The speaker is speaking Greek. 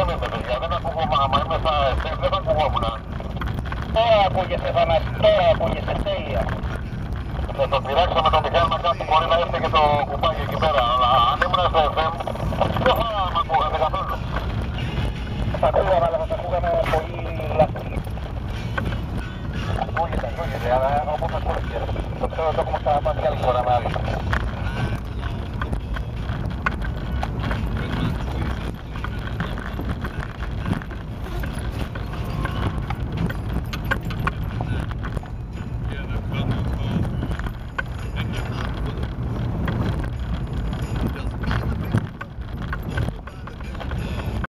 ηρεμείτε παιδιά, δεν ακούγομαι, άμα είμαι στα FM δεν θα ακουγόμουν. Τώρα ακούγεσαι Θανάση, τώρα ακούγεσαι τέλεια. Θα το πειράξω με το μηχάνημα κάτι, μπορεί να είστε και το κουμπάκι εκεί πέρα, αλλά αν ήμουν στο FM δεν θα μ' ακούγατε καθόλου. Θα ακούγαμε,